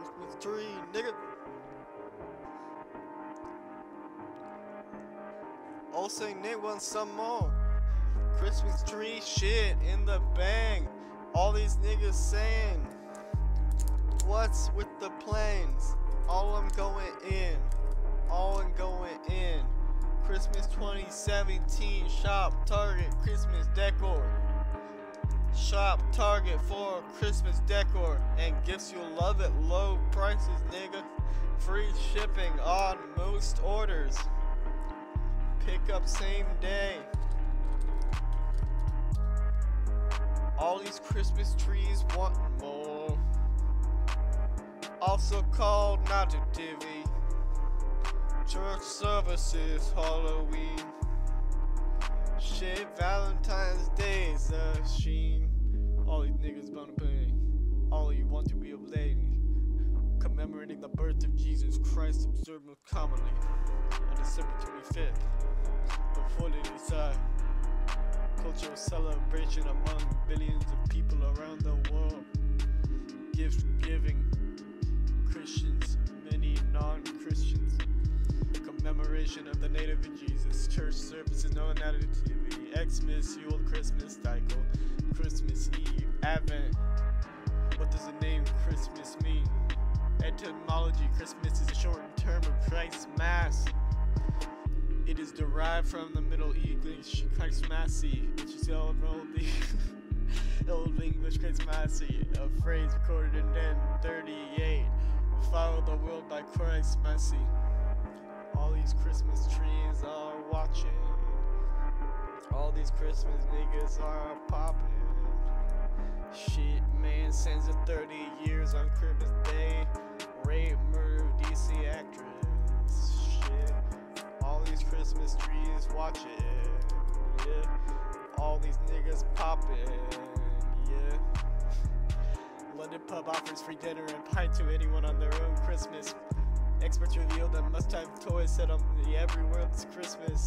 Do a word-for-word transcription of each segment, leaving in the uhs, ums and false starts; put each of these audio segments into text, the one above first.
Christmas tree, nigga. All say Nick wants some more. Christmas tree shit in the bang. All these niggas saying, what's with the planes? All I'm going in. All I'm going in. Christmas twenty seventeen shop Target Christmas decor. Shop Target for Christmas decor and gifts you'll love at low prices, nigga. Free shipping on most orders. Pick up same day. All these Christmas trees want more. Also called Nativity. Church services, Halloween. Shit, Valentine's Day is a sheen. All these niggas gonna pay. All you want to be a lady. Commemorating the birth of Jesus Christ, observed most commonly on December twenty-fifth. Before they decide, cultural celebration among billions of people around the world. Gift giving, Christians, many non-Christians. Commemoration of the native of Jesus. Church services known as Nativity, Xmas, Yule, Christmas cycle, Christmas Eve, Advent. What does the name Christmas mean? Etymology: Christmas is a shortened term of Christ's Mass. It is derived from the Middle English Christmassy, which is all old, old English Christmassy, a phrase recorded in ten thirty-eight. Follow the world by Christmassy. All these Christmas trees are watching. All these Christmas niggas are popping. Shit, man, sends a thirty years on Christmas Day. Rape, murder, D C actress. Shit. All these Christmas trees watching. Yeah. All these niggas popping. Yeah. London pub offers free dinner and pint to anyone on their own Christmas. Experts reveal that must-have toys set on the every world's Christmas.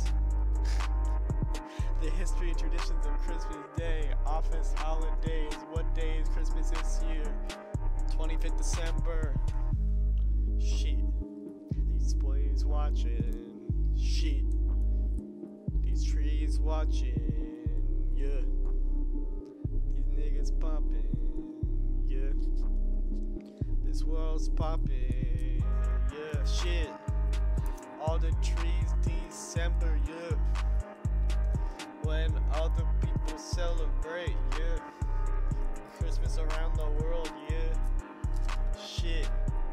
The history and traditions of Christmas Day. Office holidays. What day is Christmas this year? twenty-fifth December. Shit. These boys watching. Shit. These trees watching. Yeah. These niggas popping. Yeah. This world's popping. Yeah, shit. All the trees December, yeah. When other people celebrate, yeah. Christmas around the world, yeah. Shit.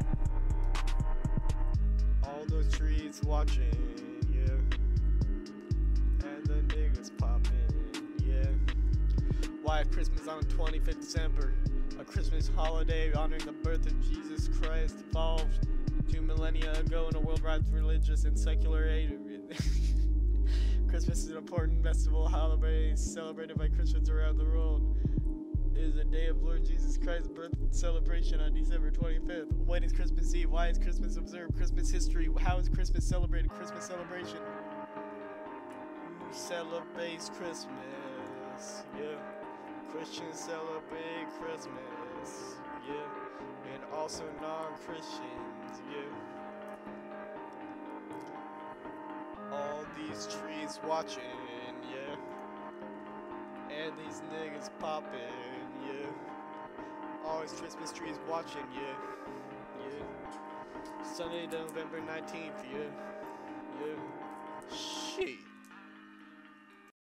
All those trees watching, yeah. And the niggas popping, yeah. Why Christmas on the twenty-fifth December? A Christmas holiday honoring the birth of Jesus Christ evolved two millennia ago in a worldwide religious and secular age. Christmas is an important festival holiday celebrated by Christians around the world. It is a day of Lord Jesus Christ's birth celebration on December twenty-fifth. When is Christmas Eve? Why is Christmas observed? Christmas history. How is Christmas celebrated? Christmas celebration. Who celebrates Christmas? Yeah. Christians celebrate Christmas. Yeah. And also non-Christians. Yeah. All these trees watching, yeah. And these niggas popping, yeah. All these Christmas trees watching, yeah. Yeah. Sunday, November nineteenth, yeah. Yeah.